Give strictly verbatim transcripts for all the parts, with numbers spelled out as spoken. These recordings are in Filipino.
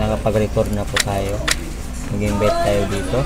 nakapag-record na po tayo. Mag-invite tayo dito.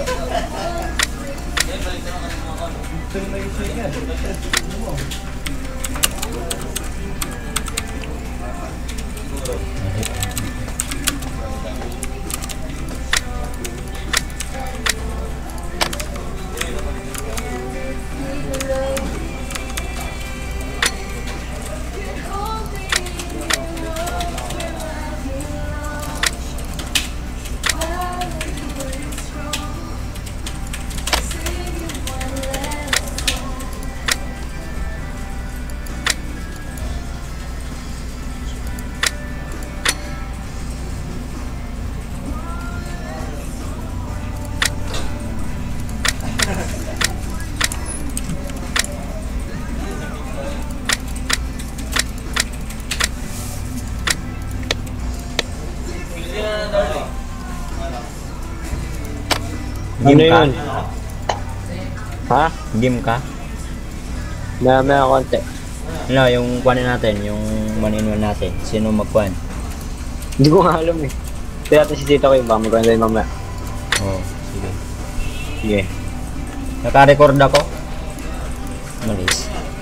Game ano ka? yun? Ha? Game ka? Na may konti. Ano, yung kuhanin natin, yung one in one natin. Sino magkuhan? Hindi ko nga alam eh. Kaya natin si Tita ko yung baka magkuhan tayo mamaya. Oo, oh, sige. Sige. Naka-record ako? Malis.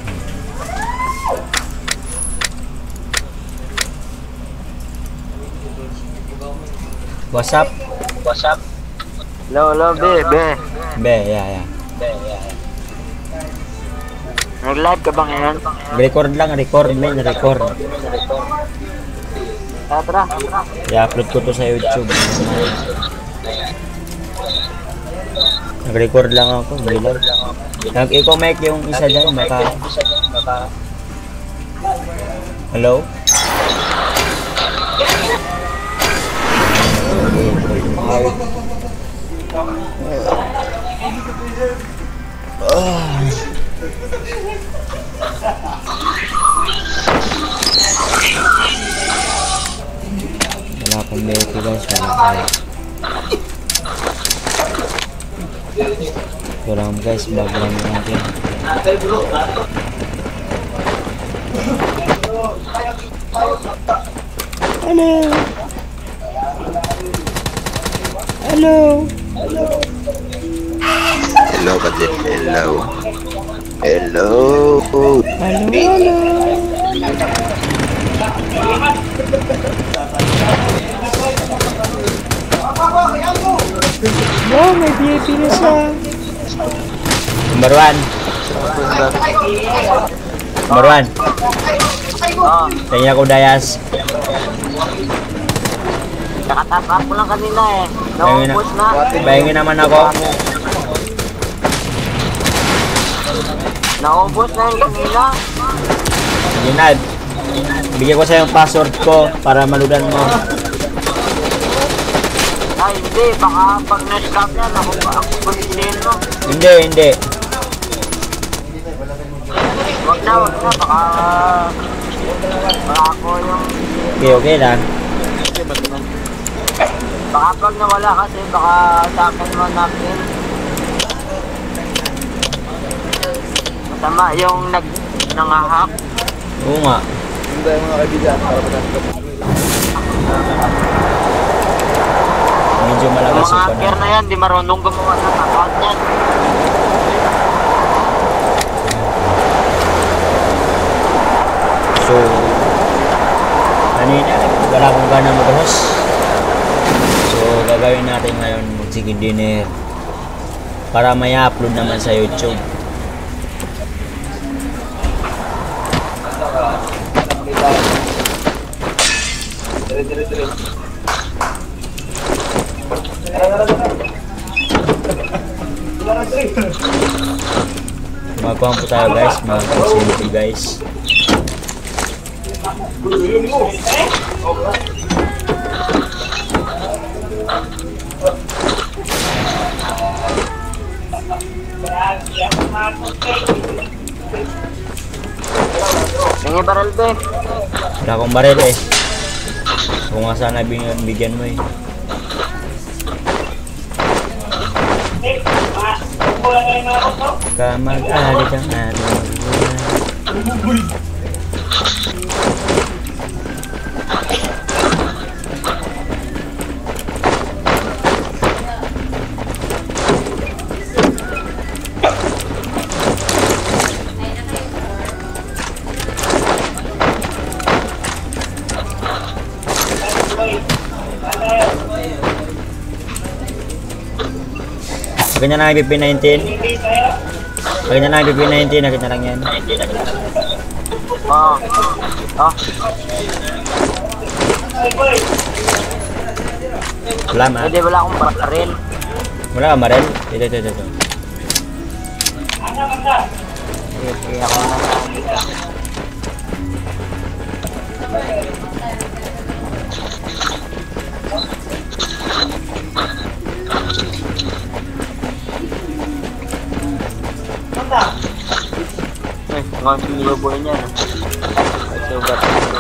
What's up? What's up? Hello, hello, be, be. Be, yeah, yeah. Be, yeah. Nag-live ka ba ngayon? Record lang, record, men, record. Tara, tara. I-upload ko to sa YouTube. Nag-record lang ako, bilang. Nag-i-comment yung isa dyan, baka... Hello? Oh. Wala akong meron guys, wala kayo. Ito lang guys, bag lang natin. Hello! Hello! Hello, Badin. Hello. Hello. Hello, hello. Wow, may V I P na siya. Number one. Number one. Oh, Kanya ko dayas. nakatap ko lang kanina eh. Bayangin na, Naubos na. bayangin naman ako. Naubos na yung kanina. Sige na. Bigyan ko sa'yo yung password ko para maludan mo. Ay, hindi. Baka pag na-stop yan, ako ba ako kulitin no? Hindi, hindi. Wag na, wag na. Baka... Baka ako yung... Okay, okay lang. Baka pag nawala kasi, baka sa akin mo namin. Masama yung nag... nangahak. Oo nga. Hindi tayo mga kaibigan para matapos. Medyo Yung malakas mga yung hacker panahon. na yan, di marunong gumawa ng account yan. So, kanina, wala akong gana mag-host. So, gagawin natin ngayon mag-chicken dinner para may upload naman sa YouTube. Magawa po tayo guys, mga facility guys. Nangyay baril be. Wala akong baril eh. Kung nga sana bigyan, bigyan mo eh. Kamag-alit ang ating magulang. Ganyan na I P P nineteen. Ganyan na I P P nineteen, nakita lang yan. Oh. Oh. Salamat. Hindi, wala akong baril. Wala ka marel? Ito, ito, ito, ito. Sige, sige, ako na nakakita. Eh, mga sinilubo niya. Sugat.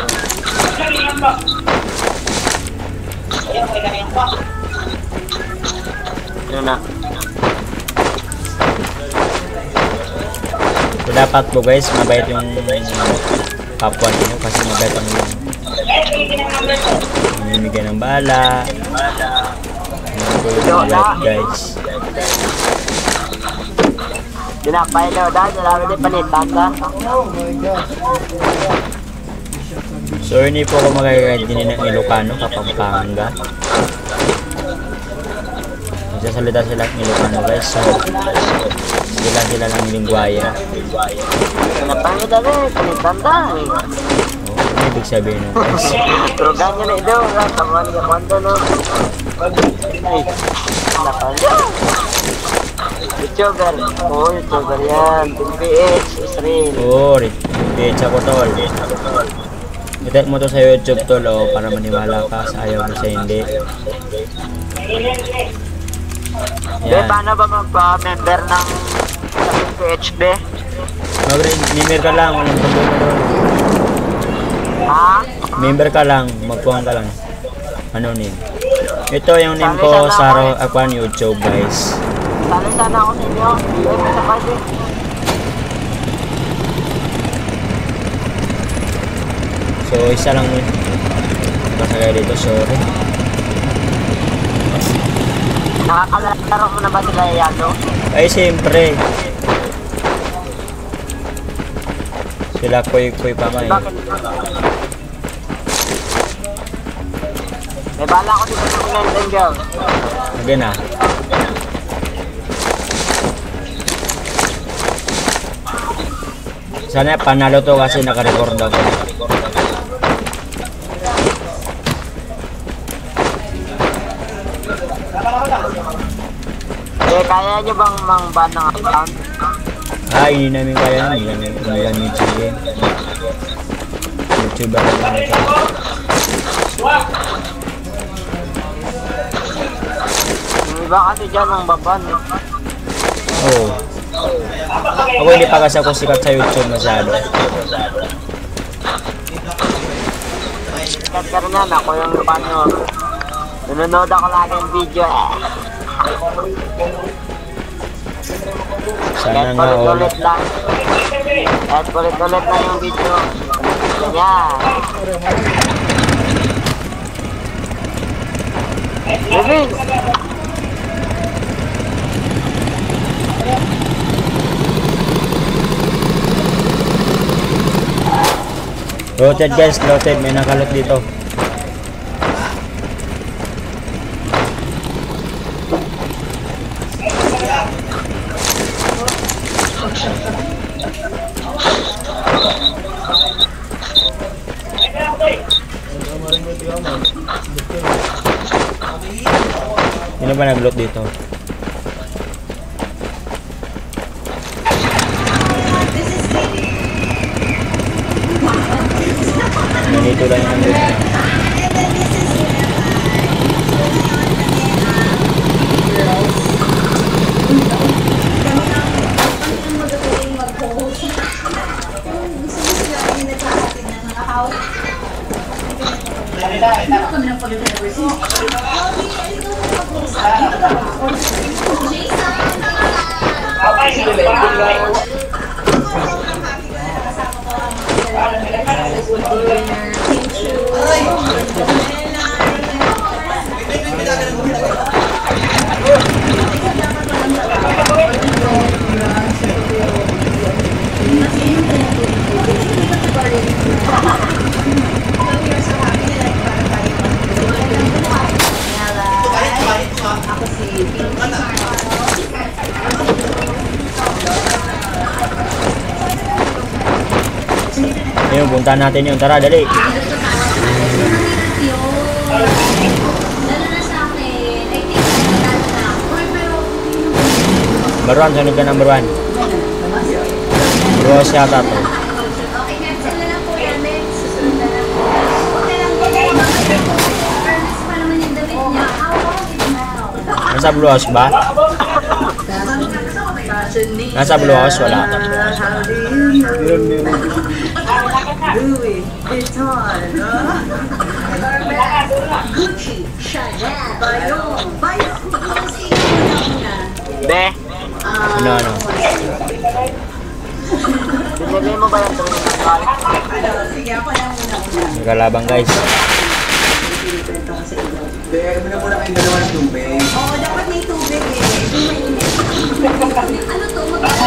Yun na. So dapat po guys, mabait yung kapwa niyo kasi mabait ang namimigay ng bala. Mabait guys. Dinapay daw dahil dalawa din panitan ka. So hindi po ako magagawin din ng Ilocano, Kapampangan. Nagsasalita sila ng Ilocano guys, so sila sila lang lingwaya. Dinapay daw eh, panitan dahil. Oh, ano ibig sabihin nun guys? Pero ganyan na ito, tama niya kwento no. Ay, dinapay daw. YouTuber, oo YouTuber yan, Team P H, Israel. Oo, P H ako tol. I-type mo to sa YouTube tol oh, para maniwala ka sa ayaw mo sa hindi. Be, paano ba magpa-member ng Team P H B? Mag-member ka lang, walang problema doon. Ha? Member ka lang, magpuhan ka lang. Ano name? Ito yung name ko sa Akwan YouTube guys. Sali sana ako sa inyo, hindi sa kasi. So isa lang yun. Pasagay dito, sorry. Nakakalaro mo na ba sila Yado? Ay siyempre. Sila koy-koy pa nga eh. Bakit? May bala ko dito sa Pinantan Girl. Again ah. Sana panalo to kasi naka-record ako. Eh, kaya nyo bang mang-ban ng account? Ah, hindi namin kaya yun. Hindi namin gamit siya. YouTuber na namin ito. Yung iba kasi dyan ang baban eh. Oo. Ako hindi pa kasi ako sikat sa YouTube masyado. Sikat ka rin yan, ako yung paano. Nanonood ako lagi ng video eh. Sana Kahit nga all. ulit-ulit lang. Kahit ulit-ulit lang yung video. Ganyan. Baby! Loaded guys, loaded. May nakalot dito. Sino ba nag-load dito? Nandito lang yung load niya. Ayun, puntahan natin yun. Tara, dali. Number one, sunod ka number one. Bros yata to. Nasa Blue House ba? Nasa Blue House, wala. Be, Ano, ano? binili mo ba yung training manual? Nagkalabang guys. Kaya mo na muna kayong dalawa ng tubig. Oo, dapat may tubig eh. Ano to?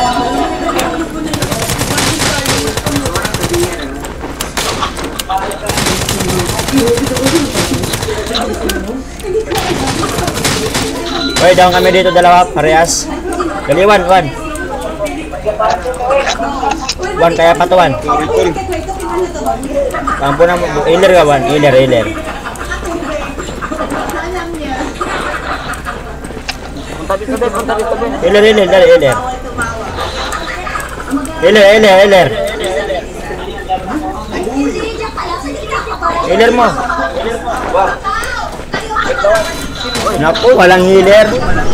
Hoy, down kami dito dalawa, parehas. Dali, Wan, Wan. Wan, kaya pa to, Wan. Tampo na mo. Iler ka, Wan. Iler, iler. Punta dito, be, punta dito, be. Iler, iler, dali, iler. Iler, iler, iler. Iler mo. Naku, walang healer.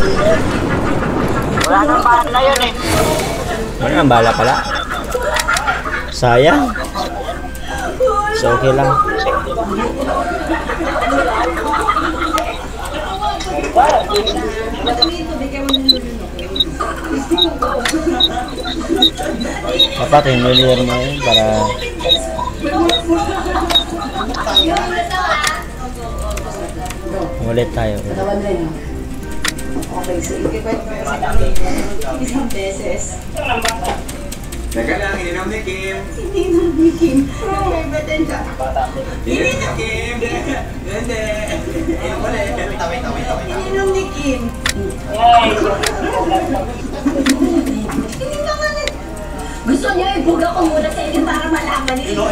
Wala nang parang na yun eh. Ano ang bala pala? Sayang. So, okay lang. Dapat healer mo yun para ulit tayo. Okay, so ikikwento ko sa akin isang beses. Teka lang, ininom ni Kim. Ininom ni Kim. Favorite din siya. Ininom ni Kim. Hindi. Ininom ulit. Tawin, tawin, tawin. Ininom ni Kim. Gusto niya ibuga ko muna sa inyo para malaman niyo.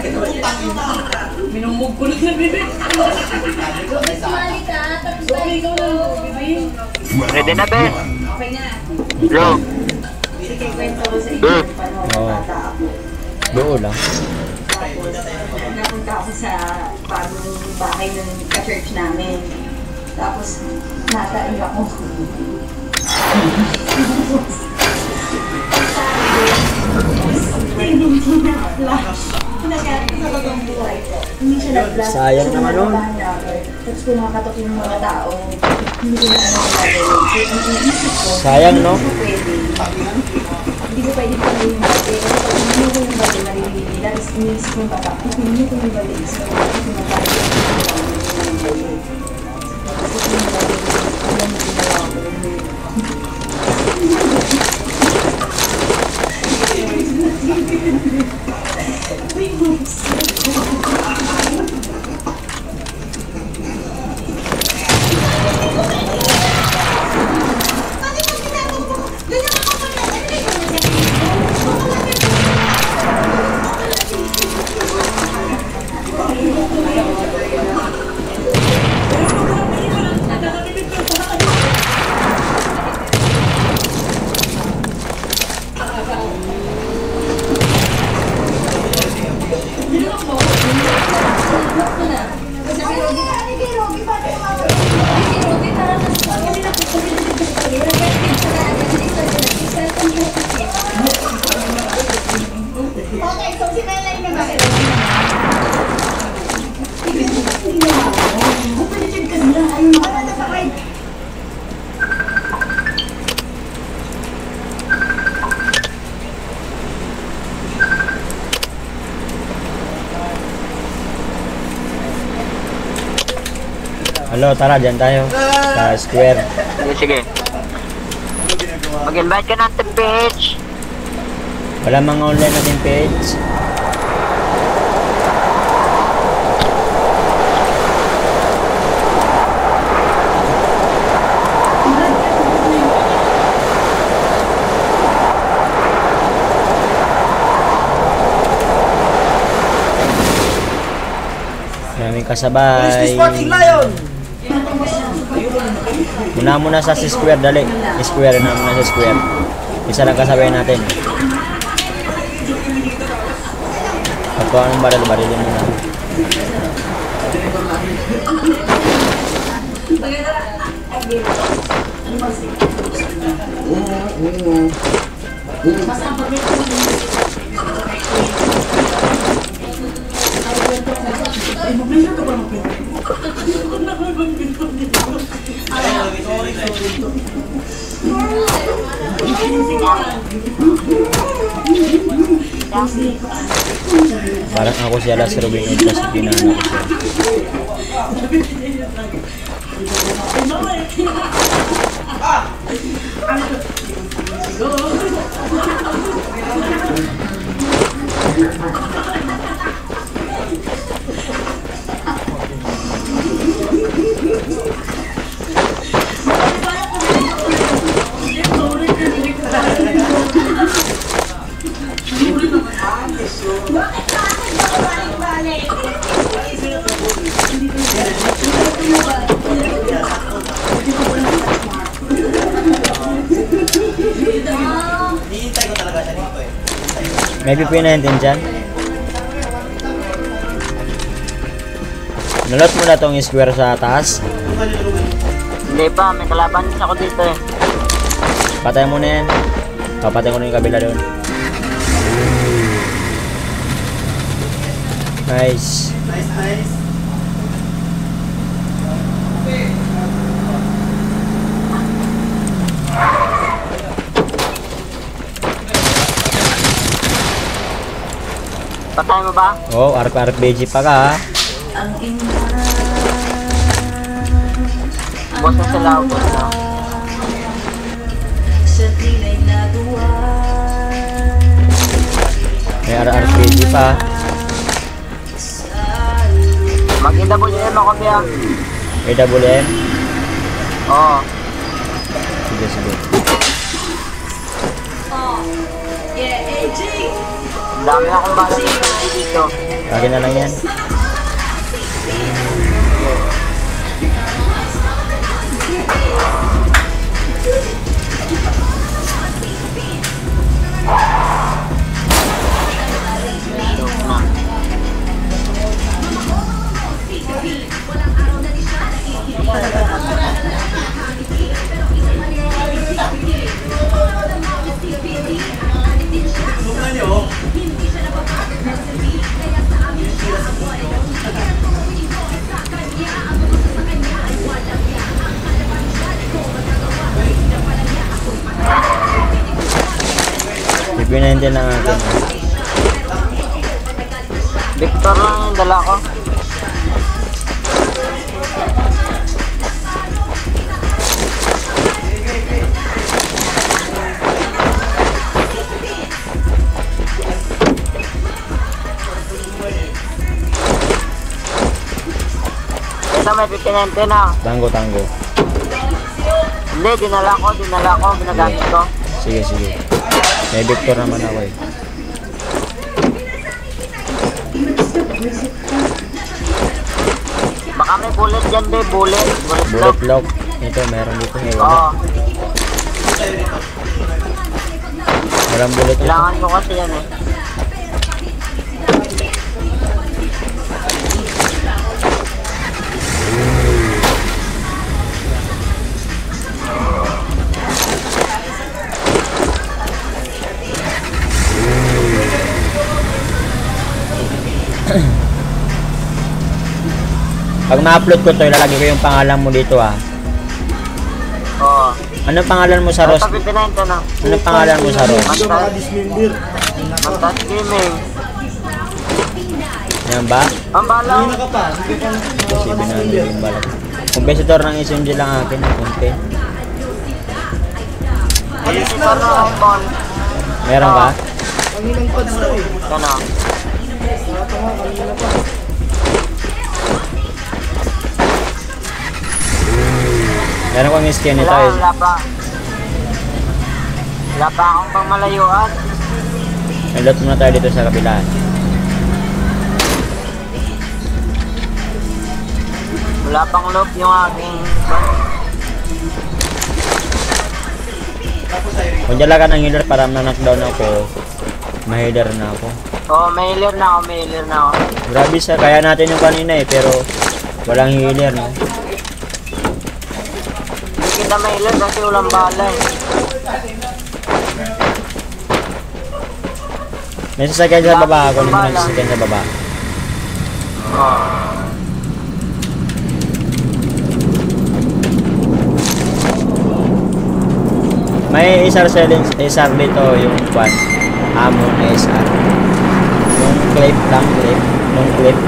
Minumog ko lang sa bibig. Sumali ka, tapos tayo ikaw na. Ready na, be? Okay na. Bro. Sige, kwento ko sa inyo. Paano Oo. bata ako. Doon lang. Tapos, napunta ako sa bagong bahay ng ka-church namin. Tapos, natain ako. Hindi siya na-flash. Nagkakaroon sa totoong buhay ko. Hindi siya nag-flash. Sayang naman nun. Tapos kung nakakatok yung mga tao, hindi ko na ano gagawin. So, ang iisip ko, Sayang, no? hindi ko pwede. Hindi ko pwede pa yung bate. Kasi pag hindi ko yung bate, maririnig nila. Tapos iniisip ko yung bata. Kung hindi ko yung bate, so hindi ko yung bate. Kasi kung yung bate, alam mo ginawa ko. Okay, so sinalay na ba? Hello, tara, dyan tayo. Sa square. Sige, sige. Mag-invite ka natin, page. Wala mga online natin page. aming kasabay. Sporting Lion! Muna muna sa si square, dali. Square na muna sa square. Isa lang kasabay natin. Pagkuha ng baril, barilin muna. Parang ako si Alas Rubin yung tas pinano ko siya. May P P nineteen dyan. Nalot mo na tong square sa taas. Hindi pa, may kalaban ako dito eh. Patay mo na yan. Papatay ko na yung kabila doon. Nice. Nice, nice. Patay mo ba? Oh, R P G pa ka ha. Boss na sila ako. No? May R P G pa. Mag-W M ako biya. A W M. Oo. Sige, sige. Dami akong bala dito. Akin na lang yan. P P nineteen lang akin. Victor lang yung dala ko. Ito may fifty-nine na. Tango, tango. Hindi, dinala ko, dinala ko, ginagamit ko. Sige, sige. May Victor naman ako eh. Baka may bullet dyan, be, bullet. Bullet, Bullet lock. lock. Ito, meron dito. May Oo, wala. Walang bullet dito. kailangan ko kasi yan eh. Pag ma-upload ko to, ilalagay ko yung pangalan mo dito ah. Oo. Anong pangalan mo sa Ros? Ito fifty-nine ka na. Anong pangalan mo sa Ros? Mantas Gaming. Yan ba? Ang balaw. Kasi binalo yung balat. Competitor ng S M G lang akin ng konti. Police pa na ang ball. Meron ka? Ano? Meron kong skin nito Wala, eh. wala pa. Wala pa akong pang malayuan. May lot muna tayo dito sa kabila. Wala pang loop yung aking... Kung dala ka ng healer para na-knockdown ako, ma-healer na ako. Oh, may healer na ako, may healer na ako. Grabe sa, kaya natin yung kanina eh, pero walang healer, no? Hindi kita may healer kasi walang bala eh. May sasakyan sa baba, kunin mo ng sasakyan sa baba. Oh. May isar selling, isar dito yung kwan, amo na isar. Yung clip lang, clip, yung clip.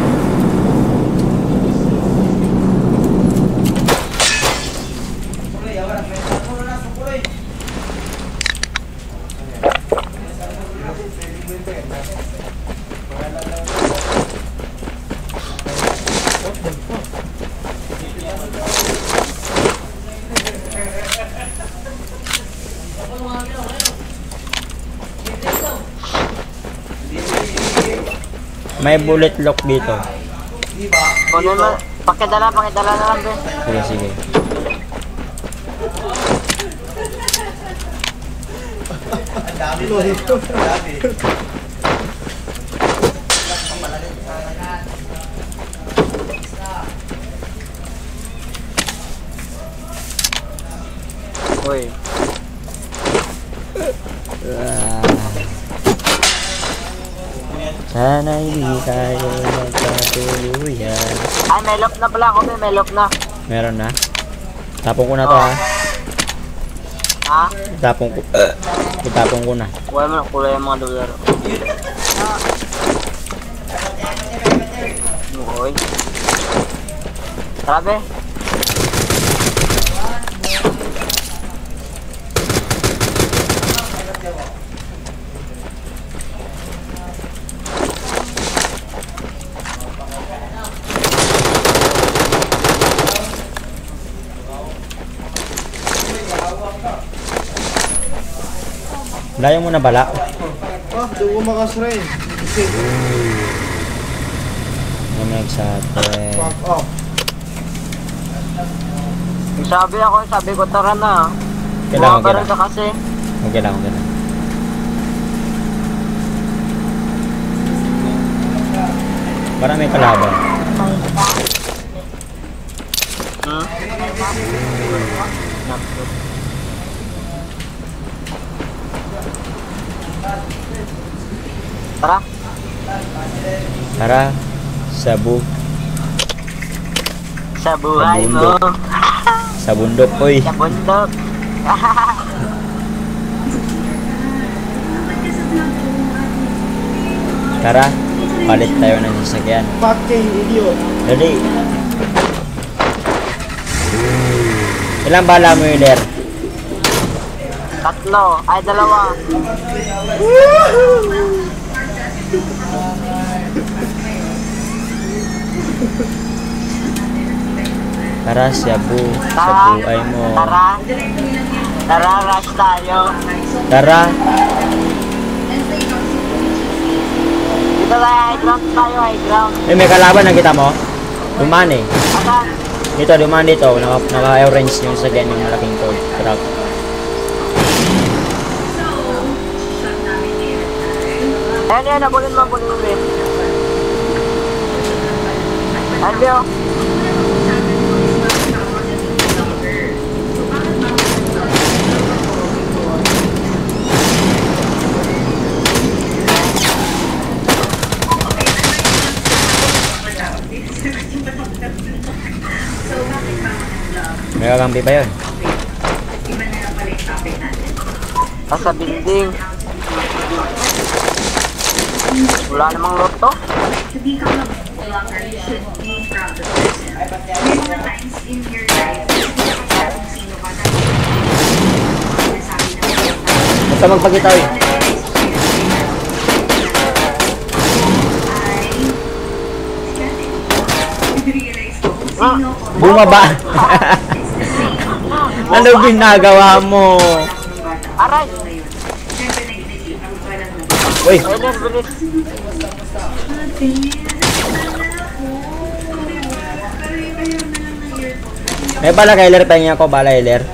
May bullet lock dito. Kunin mo, pakidala, pakidala na lang din. Sige, sige. Ang dami mo dito. Ang dami. Uy. Sana hindi tayo magkatuluyan. Ay, may loop na pala ako, may, may loop na. Meron na. Tapong ko na to ha. Ha? Itapong ko. Itapong ko na. Kuha mo na, kulay yung mga dolar. Uy. Sabi? Layo mo na bala. Oh, doon makasray. Namag sa atin. Fuck off. Sabi ako, sabi ko tara na. Kailangan, Bumabaril kailangan. ka kasi. Okay lang, okay lang. Para may kalaban. Hmm? Tara. Tara, sabu, Sa buhay mo. bundok. Sa bundok, oy. Sa bundok. Tara, palit tayo ng sasakyan. Fucking idiot. Dali. Ilang bala mo, Hiler? Tatlo. Ay, dalawa. Tara, sabu, sa Tara. buhay mo. Tara. Tara, rush tayo. Tara, Dito tayo, high ground tayo, high ground. eh, may kalaban, nakita mo? Dumaan eh. Asan? Dito, dumaan dito. Naka, naka-orange yung sasakyan yung malaking tow truck. Ayan, ayan, nabulin mo, nabulin mo, Bim. Ayan, Bio. May kakampi pa yun. Ah, sa building. Wala namang loot to. To become a vlogger, you should be proud of yourself. May mga times in your life, kung sino ka na sinasabi na Basta magpakita eh. Bumaba. Ano ginagawa mo? Aray! Uy, Bilis, bilis. Pero May bala kailer, pahingi ako, bala kailer.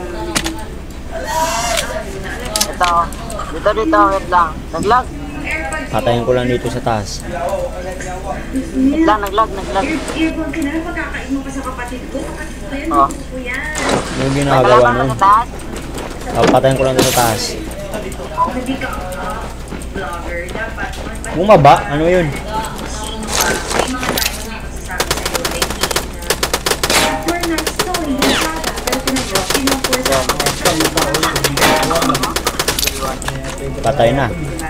Ito. Dito, dito. Wait lang. Naglag. Patayin ko lang dito sa taas. Wait lang, naglag, naglag. Earphone ka na lang pagkakain mo pa sa kapatid ko. Ayan, Oh. gusto ko yan. Yung May ginagawa kalaban nun. ka sa taas? Patayin ko lang dito sa taas. Hindi ka uh, vlogger. Dapat mas Bumaba? Ano yun? may mga tayo na magsasabi sa'yo. Like, na, for nice to, hindi ka. Pero pinag-drop, pinag-force ako. Patay na.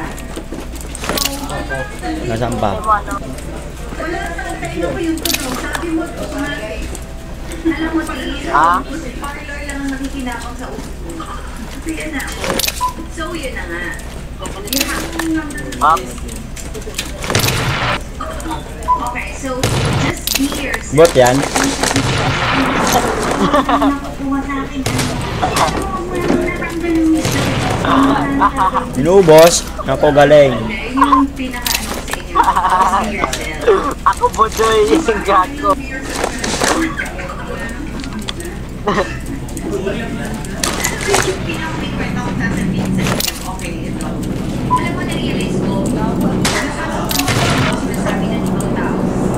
Nasaan pa? Wala kang tayo ko yung tulong. Sabi mo, automatic. Alam mo, tingin. Ah? Parlor lang ang nakikinabang sa ulo mo. So, yan na. So, yun na nga. You have to number Up. Okay, so, just be yourself. Bot yan. Nakukuha sa akin. Ano, wala natanggal yung mystery. Inubos. Nako, galing. Yung pinaka-ano ko sa inyo. Just be yourself. Ako bodoy. Yung gago. Yung pinaka-kwenta ko sasabihin sa inyo. Okay, ito. Alam mo, na-realize ko, sinasabi ng ibang tao.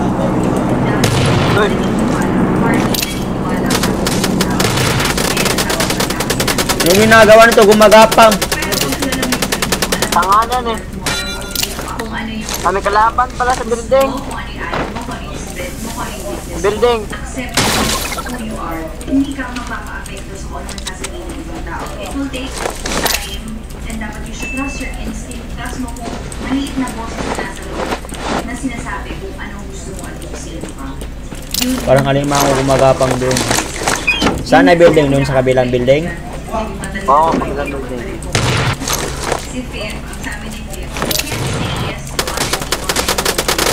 Dahil party na iniwala ka sa tao. Kaya tawag ka namin. Yung ginagawa nito, gumagapang. Pero kung alam mo yung sarili mo, alam Tanganan eh. kung ano yung Kami kalaban pala sa building. mo, kung ano yung ayaw mo, kung ano yung spread mo, kung ano yung business mo. Building. Accept who you are. Hindi ka mapapa-apekto sa kung ano yung sasabihin ng ibang tao. It will take time and dapat you should trust your instinct. Trust mo kung maliit na boses na nasa loob na sinasabi kung anong gusto mo at kung sino ka. Yun- Parang alimang gumagapang doon. Saan na building? Doon sa kabilang building? Oo, kabilang building. Si Finn, ang sabi ni Finn, you can't say yes to other people and you won't do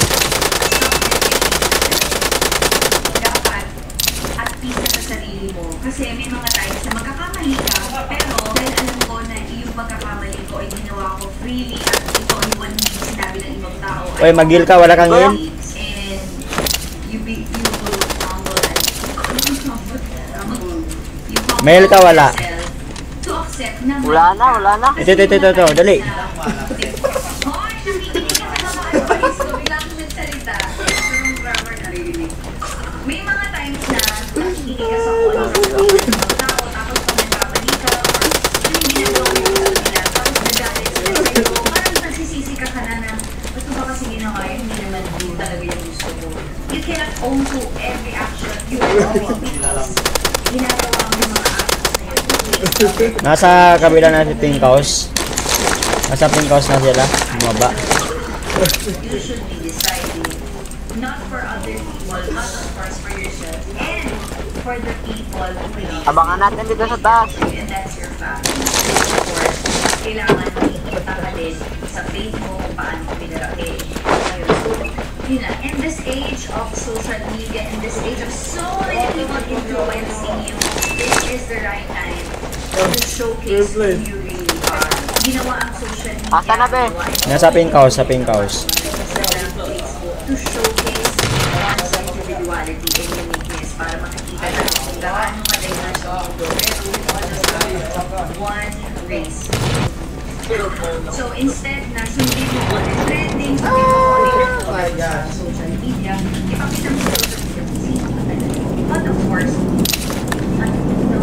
it. Dapat at peace ka sa sarili mo. Kasi may mga times na magkakamali ka, pero dahil alam ko na yung pagkakamali ko ay ginawa ko freely at ito ay one hindi sinabi ng ibang tao. Oy, magil ka, wala kang in? And you be, you will humble and you humble Mail ka, wala? yourself to accept na Wala na, wala na. Ito, ito, ito, ito, dali. Hoy, nakikinig ka sa mga advice ko. Bigla akong nagsalita. Yung grammar naririnig. May mga times na nakikinig ka sa kung ano ng tao, tapos kung nagkamali ka, or ano yung ginagawa mo sa kanila, tapos nagalit sila sa'yo, parang nagsisisi ka ka na na, ba't ko ba kasi ginawa yun? Hindi naman yun talaga yung gusto ko. You cannot own to every action you are doing because ginagawa mo yung mga actions na yun. Nasa kabila na si Pink House. Nasa Pink House na sila. Bumaba. You should be deciding not for other people, but of course for yourself and for the people who really Abangan natin dito sa taas. and that's your family. And of course, kailangan makikita ka din sa faith mo kung paano ka pinalaki. Ayun. So, yun na. In this age of social media, in this age of so many people influencing you, this is the right time to showcase who you really are. Ginawa ang social media. Asa na, be? ginawa ang Nasa Pink House, sa Pink House. to showcase one's individuality and uniqueness para makikita natin kung gaano ka-diverse ang mundo. Pero with all the stuff, one race. So instead na sundin mo kung ano trending, sundin mo kung ano yung nagpapalala sa social media, ipakita mo sa social media kung sino ka talaga. But of course, at no,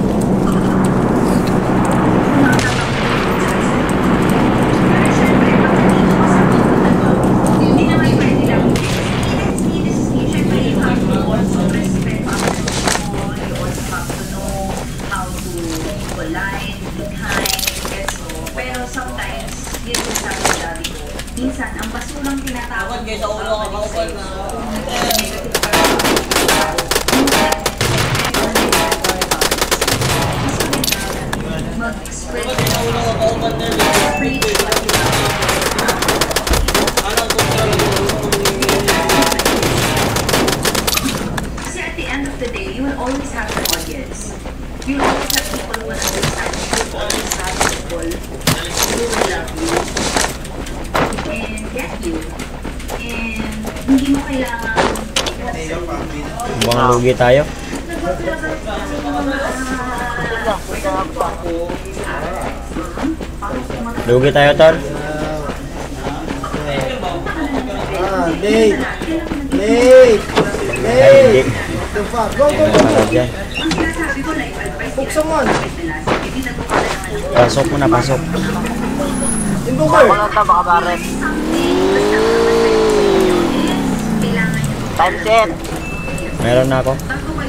pero syempre, pag nandito ka sa mundo na to, hindi naman pwede lang this is me, syempre you have to also respect other people, you also have to know how to be polite, be kind, gets mo. Pero sometimes, yun yung sabi ng daddy ko, minsan, ang basurang tinatawag mo sa ulo ka kaupal na kung negative ka rin, mag-express preach what you kasi at the end of the day, you will always have an audience. You will always have people who will understand you. You will always have people who will love you and get you. And hindi mo kailangan Mukhang lugi tayo. Lugi tayo, Tol. Ah, late. Late. Ay, hindi. The fuck? Go, go, go. Para dyan. Buksan mo. Pasok mo na, pasok. Invoker. Ako lang ito, baka baret. Time set. Meron na ako.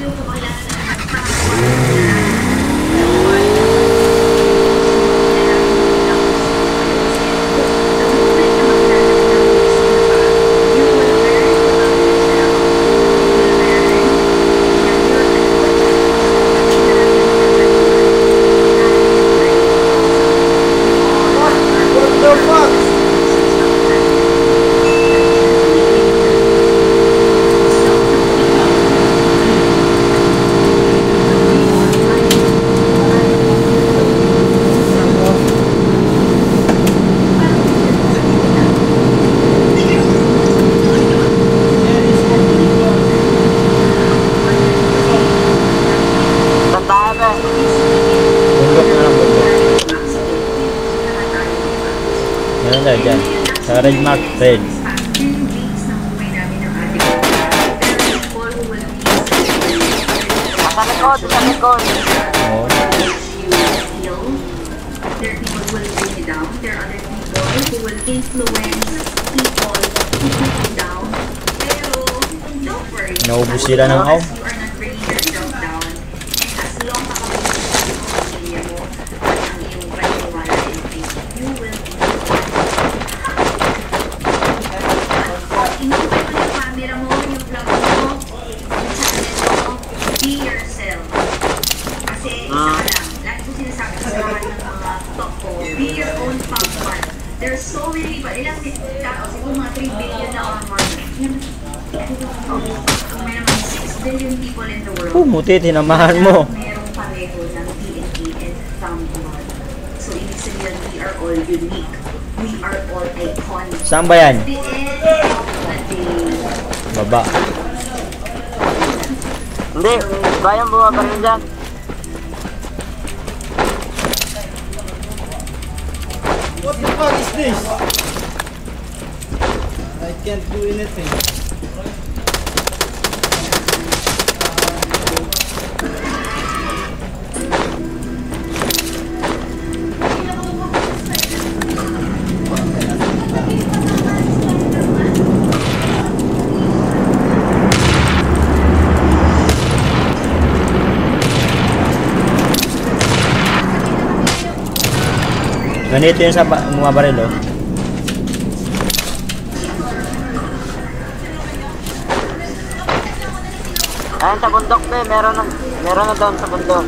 What the fuck? Saan tayo ba? Bundok na lang, bundok. Meron tayo dyan. Sa red mark, red. Sa likod, sa likod. Oo. There are people who will bring you down. There are other people who will influence people to put you down. Pero, don't worry. Naubos sila ng aw. You are not bringing yourself down. And as long as makapagpapalala sa pamilya mo at ang iyong paniniwala in faith, you will be fine. At inuubay mo yung camera mo, yung vlog mo, yung channel mo, be yourself. Kasi isa ka lang. Lagi ko sinasabi sa lahat ng mga talk ko, be your own pop-fan. There's so many people. Ilang tao, siguro mga three billion na or more. Kung may naman six billion people in the world, Oh, muti, tinamahan mo. merong pareho ng D N A and someone. So, ibig sabihin, we are all unique. We are all iconic. Saan ba yan? The end of the day. Baba. Hindi, bayang bumabaril dyan. What the fuck is this? I can't do anything. Ganito yun sa ba- mga baril, oh. Ayun sa bundok be, meron na, meron na doon sa bundok.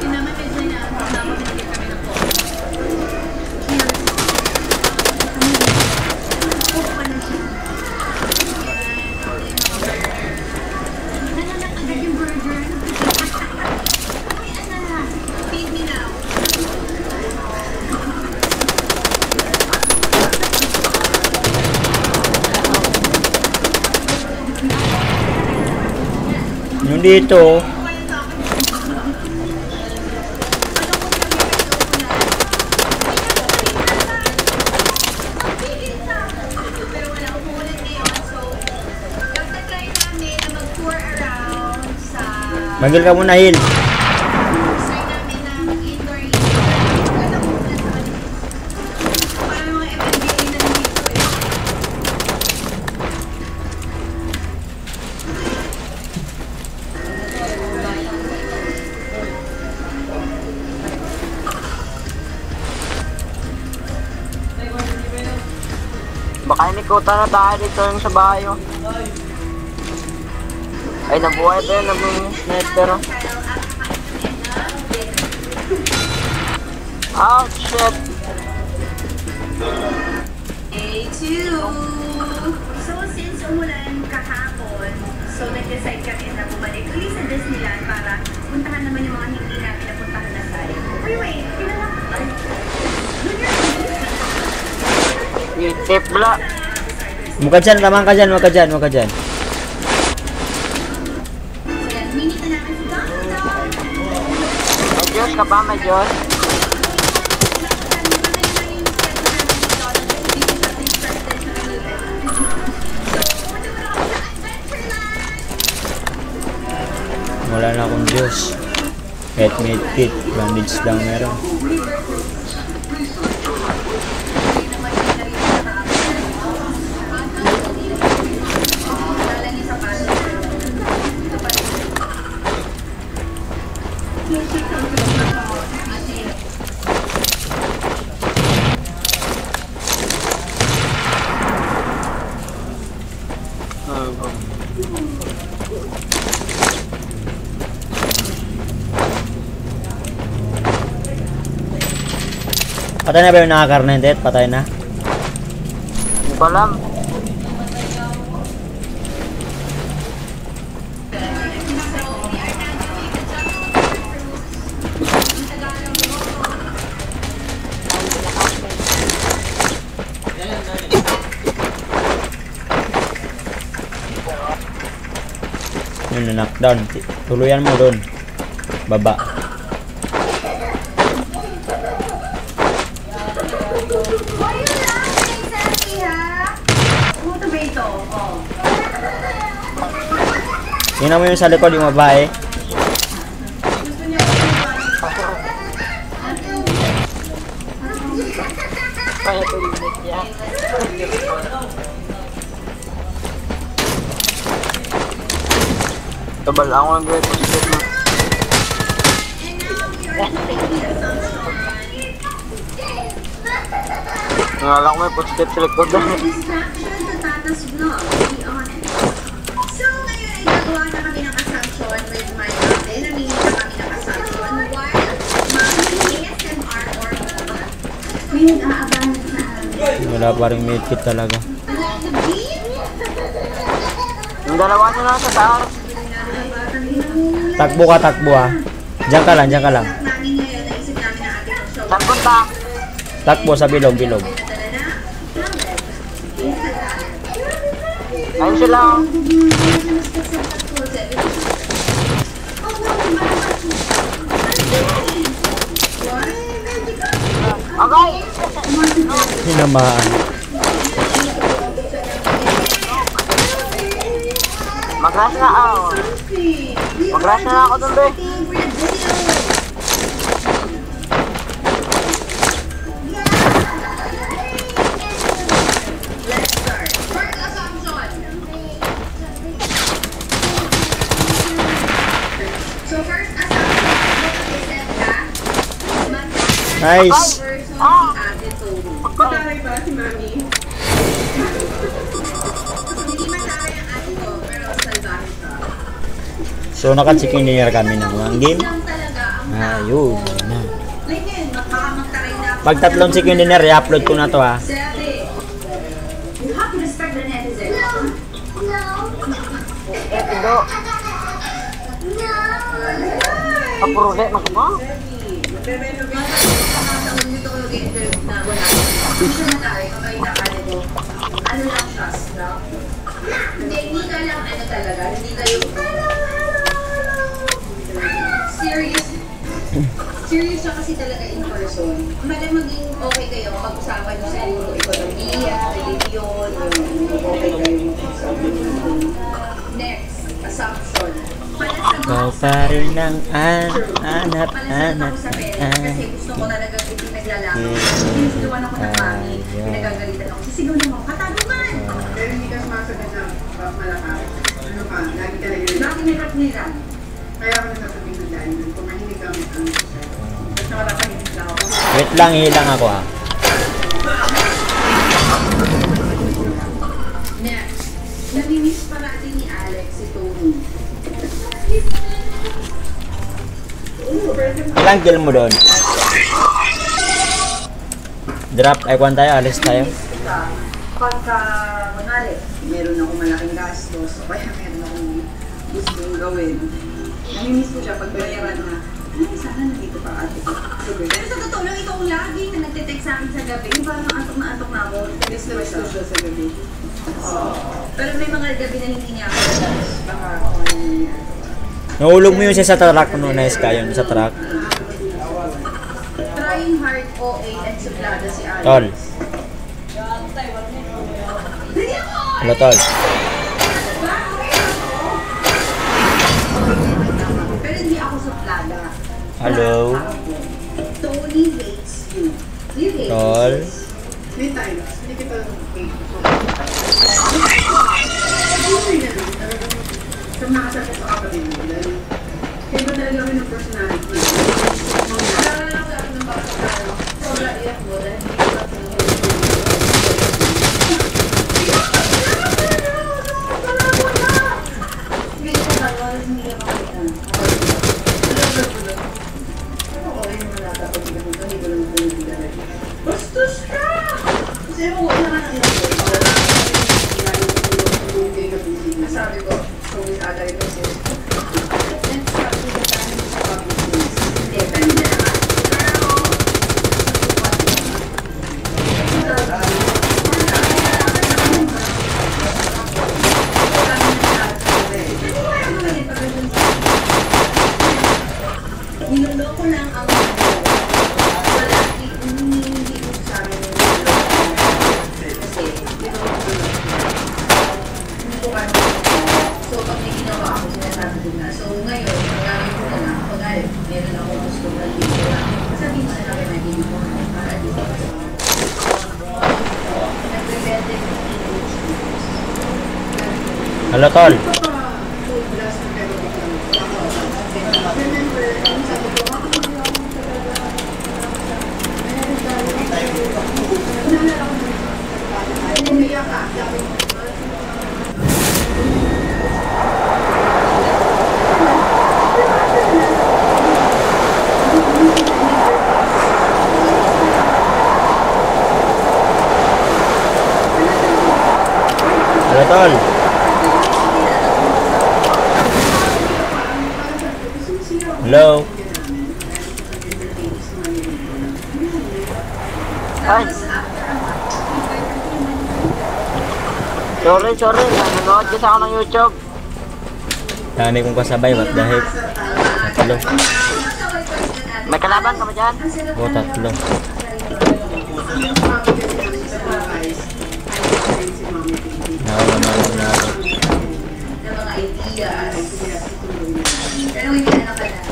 Feed me now. Yung dito, oh. Pero wala akong ulit ngayon. So, magta-try namin na mag-tour around sa Magil ka muna, Hil. try namin ng indoor indoor. Ganda ko muna sa kanila. Parang mga M M D A na nandito eh. Baka inikutan na tayo dito yung sa bayo. Ay, nabuhay ba yun? Nabuhay sniper. Oh, shit. A two. So, since umulan kahapon, so nag-decide kami na bumalik ulit sa Disneyland para puntahan naman yung mga hindi namin napuntahan na side. Wait, wait. Tinanong ko. Tip bla. Muka dyan, tamang ka dyan, muka dyan, muka dyan. So, yan. Minute na namin si Donald. Diyos ka ba? May Diyos? Wala na akong Diyos. Kahit may kit, bandage lang meron. Patay na ba yung nakakarnendet? Patay na? Hindi ko alam. Yun na knockdown. Tuluyan mo doon. Baba. Tingnan mo yung sa likod yung babae. Kaya ko yung net niya. Tabal ako ng great position mo. Nalala ko may footstep sa likod. So, ngayon ay gagawa na kami ng assumption with my ate. Namili na kami ng assumption while mami A S M R or may nag-aabangan sa amin. Wala pa rin medkit talaga. Yung dalawa nyo lang sa taas. Takbo ka, takbo ha. Diyan ka lang, diyan ka lang. Namin ngayon, naisip namin na ating show. Saan punta? Takbo sa bilog, bilog. Ayun sila. Okay! Hinamaan. Mag-rush na ako. Mag-rush na ako dun, be. Let's start. First assumption. So first assumption, step ka. Nice. Versus si Ate Tony. Matawag ba si Mami? Hindi matawag ang ate ko, pero salbahe ka. So naka-chicken dinner kami ng one game. Lang talaga ang Ayun. Na. like ngayon, baka magtaray na ako. Pag tatlong chicken dinner, i-upload ko na to ha. Sabi, you have to respect the netizen. Ito. Apurule, magkama. Ano lang siya, no? Hindi, hindi ka lang ano talaga, hindi kayo serious. Serious siya kasi talaga in person. Madam maging okay kayo, pag-usapan nyo siguro ekonomiya, religion, yung okay kayo mag-usapan. Next, assumption. Ikaw pa rin ang an anak, anak, Kasi gusto ko talaga pinaglalaki. Sinusuduan ako ng mami. Pinagagalitan ako. Sisigaw naman, katanungan! Pero hindi ka sumasagot na malakas. Ano ka? Lagi ka lang yun. Lagi may katniran. Kaya ako nasasabihin ko dahil kung mahinig kami ang basta wala pa hinig lang ako. Wait lang, hilang ako ha. Next, namimiss pa natin ni Alex si Tony. Ilang kill mo doon? Drop, icon tayo, alis tayo. Pagka, kunwari, meron ako malaking gastos, o kaya meron akong gustong gawin. Namimiss ko siya pag bayaran na, ay, sana nandito pa ate ko. Pero sa totoo lang, ikaw lagi na nagtitext sa akin sa gabi. Yung parang antok na antok na ako. Nag-stress ko siya sa gabi. Pero may mga gabi na hindi niya ako. Baka ako ano niya. Nahulog mo yun siya sa truck no, nice ka yun sa truck. O A at suplada si Alex. Tol. Hello, tol. Pero hindi ako suplada. Hello. Tony hates you. You hate Tol. May times, hindi kita hate. Sa nakasal ko sa kapatid mo, dahil kaya ba talaga kami ng personality? Wala na lang ako ng bata tayo. Sobra iyak mo dahil hindi ko lang hindi ko lang wala hindi lang ako yan. Pero okay naman nata pag hindi ko hindi ko lang hindi talaga. Bastos ka! Kasi mo wala ka nang iyak ko. Sabi ko, kung itagay ko siya. Let's start with the time sa public place. Hindi, pero hindi naman. Pero, niloloko lang ang wala, hindi ko sa amin kasi, hindi ko kaya. So, pag may ginawa ako, sinasabi ko na. So, ngayon, gagawin ko na lang. Pag ay, meron ako gusto na dito lang. Sabihin ko na lang na hindi ko na para dito. Nag-preventive Hello, tol. Hello, tol. Hello. Ay! Sorry, sorry. Nanonood kasi ako ng YouTube. Dami kong kasabay, what the heck? Tatlo. May kalaban ka ba dyan? O, tatlo. Nakakamalang na ako. ng mga ideas. Pero hindi na ka na.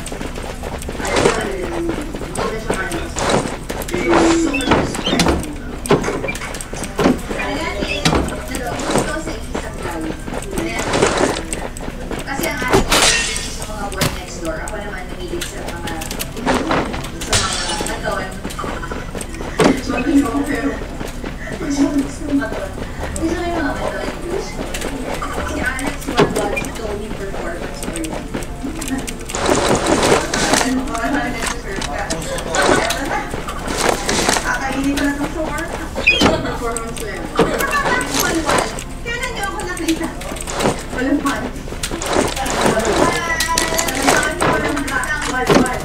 Kasi ang ating sa mga boy next door, ako naman namilig sa mga sa mga nagawan. So, ano yung pero gusto ko yung mga matalan news. Si Alex Wagwag told me performance for you. Ano ko, ano na nag-serve ka? Akainin ko na itong shore. Performance lang. Walwal. Kailan niyo ako nakita? Walwal. Walwal.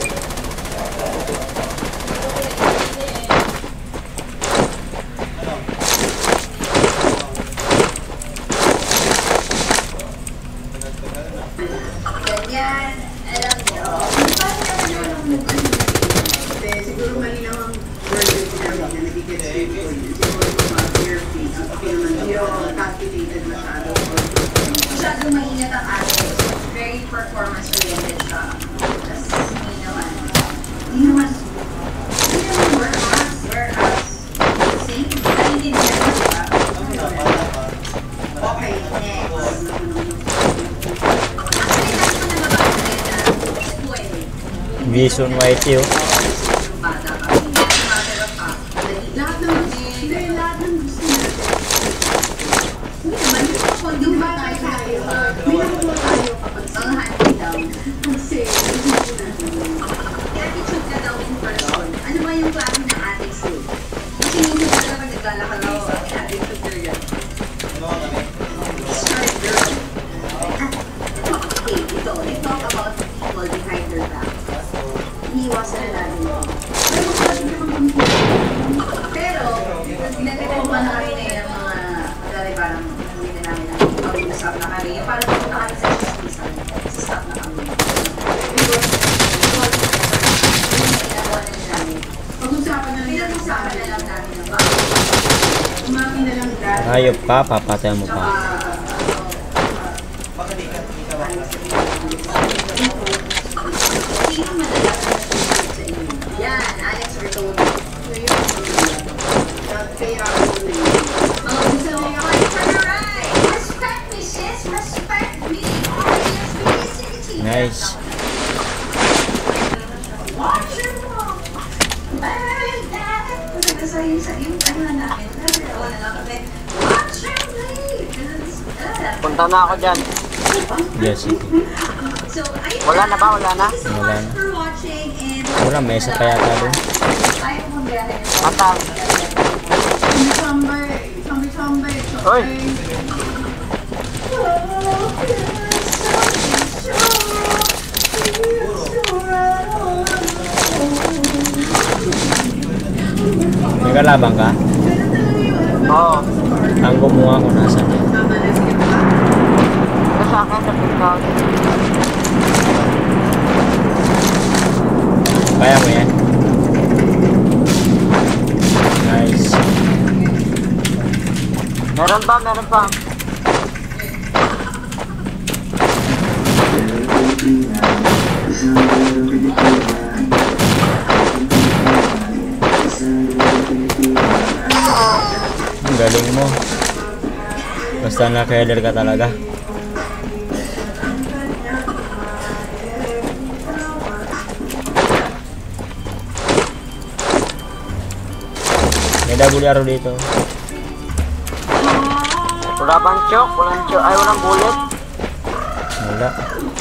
Ganyan, alam niyo. Paano naman yung anong mukhang Kasi siguro mali lang ang word yung sinabi na nagigets ko yun. Siguro mga clear face. Kasi naman yung calculated masyado. masyadong maingat ang atin. Very performance-oriented siya. Tapos, hindi naman. Hindi naman. Hindi naman we're us. We're us. See? Naiintindihan mo siya. Okay, next. Actually, dahil ko nababasa rin na school. Vision White yun. Yung bata pa. Matter of fact. Lahat ng gusto. Hindi, lahat ng gusto natin. Hindi naman. Kung yung bata tayo, May nakuha tayo kapag ang hand-me-down. kasi gusto natin. Attitude ka daw in person. Ano ba yung klase ng attitude? Kasi minsan talaga pag naglalakad ako, may attitude ka yan. Smart girl. Okay, ito. They talk about people behind their back. Iniiwasan na natin ito. Pero kasi naman kami Pero, ginagawa pa na kami na yung mga dahil parang hindi na namin ang pag-usap na kami. Yung parang pumunta kami sa chismisan. Sa stop na kami. Pero, ginagawa na namin. Pag-usapan na Pero Hayop ka, papatay mo pa. Sino madalas sa inyo? Yan, Alex Bertone. Kaya ako na yun. Oh, so, fight for the right. Respect me, sis. Respect me. Yes, please, sige, sige. Nice. Watch your mouth. Ay, dad. Kasi sa yung sa yung ano na namin. Kasi wala lang kami. Watch your blade. Punta na ako dyan. Jessica. So, ayun Wala na ba? Wala na? Thank you so Wala much na. for watching and Wala, mesa pa yata doon. ayaw mong biyahe. Mata. Chambay, chambay, chambay, Hoy. May kalaban ka? Oo. Tanggo mo nga kung nasan yan. Ito sa akin, sa pagkakas. Kaya mo yan? Nice. Meron pa, meron pa. Ang galing mo. Basta naka-header ka talaga. May W R dito. Wala bang chok? Walang chok. Ay, walang bullet. Wala.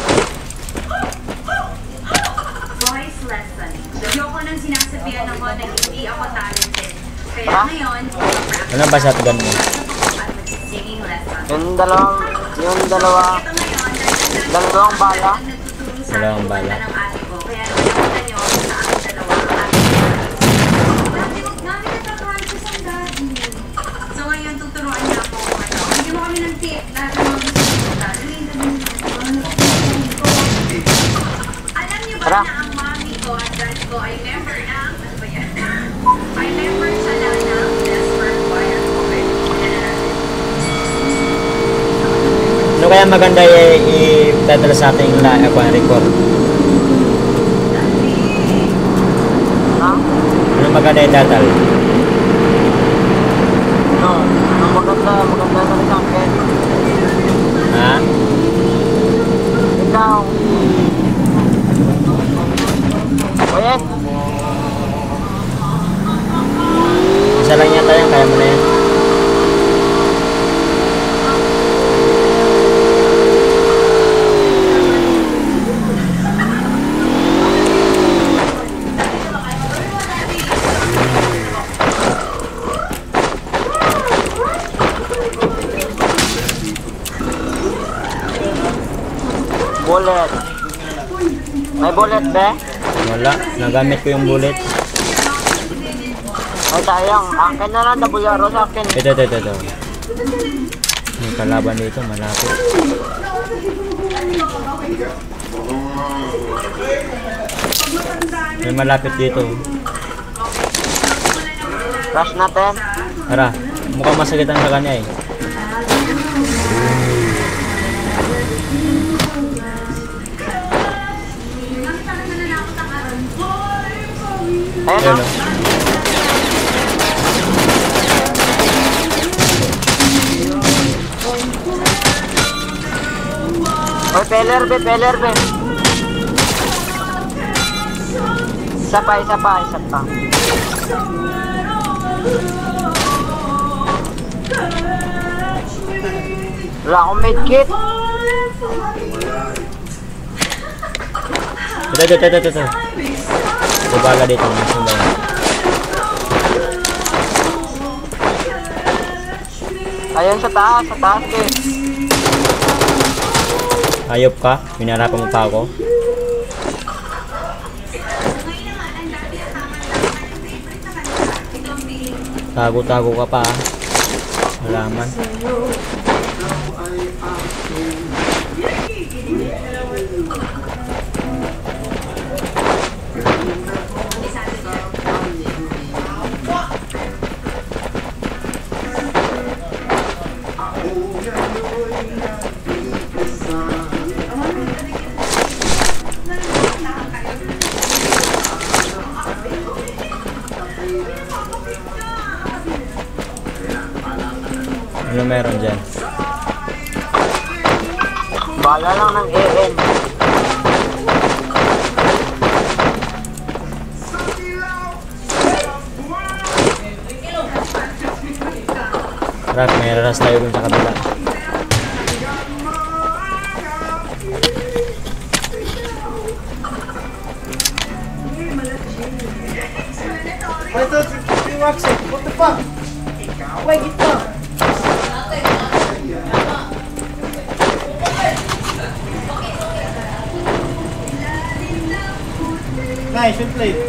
Voice lesson. Ayoko nang sinasabihan ako na hindi ako talented. Kaya Ha? ngayon, Ano ba shotgun mo? at singing lesson. Yung dalawang, yung dalawa, Ito ngayon, dahil dalawang bala. ang nagtuturo sa Dalawang akin bala. ng ate ko. Kaya nakita nyo sa aking dalawa ang ate ko. Dati ko, dami nagka-practice ang daddy. So ngayon, tuturuan niya ako kung ano. Hindi mo kami ng tip. Lahat ng mga gusto ko. Dali, dali, alam niyo ba Tara. na ang mami ko at dad ko ay member ng, ano ba yan? Ay member sila ng Desper Choir Choir. Ano kaya maganda i- i-title sa ating live uh, record? Ha? Ano maganda i-title? No. Ang maganda, maganda na sa akin. Ha? Ikaw. Oye. Isa lang yata yan, kaya mo na yan. Bullet. May bullet ba? Wala, nagamit ko yung bullet. Ay, sayang. Akin na lang, W R O sa akin. Ito, ito, ito, ito. May kalaban dito, malapit. May malapit dito. Rush natin. Tara, mukhang masagitan sa kanya eh. Ayun Ayun o. o. Oy, peler be, peler be. Isa pa, isa pa, isa pa. Wala akong medkit. Ito, ito, ito, ito, ito. Ito bala dito, nasa ba yan? Ayun sa taas, sa taas be. Ayop ka? Minarapan mo pa ako? Tago-tago ka pa ah. Malaman. meron dyan. Bala lang ng A N. Rap, may raras tayo dun sa kabila. Wait, don't you wax it? What the fuck? Wait, get down. Nice, well played.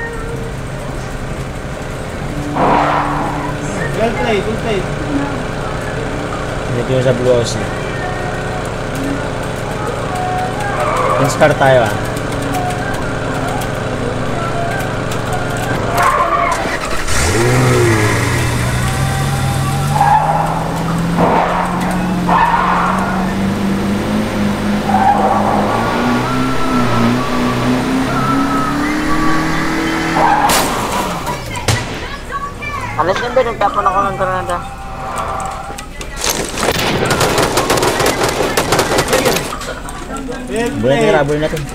Well played, well played. Dito yung sa Blue House. Inspire tayo ah. Alas yan ba? Nagtapon ako ng granada. Well Bulan played. tira, bulan natin.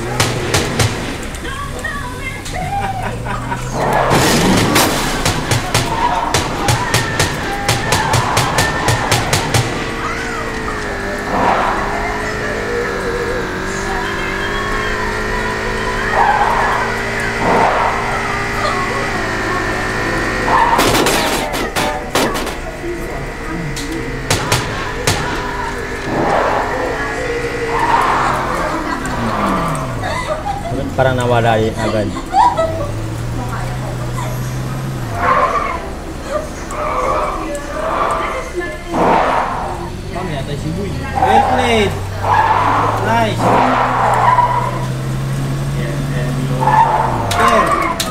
Parang nawala din agad. Well played. Nice. There.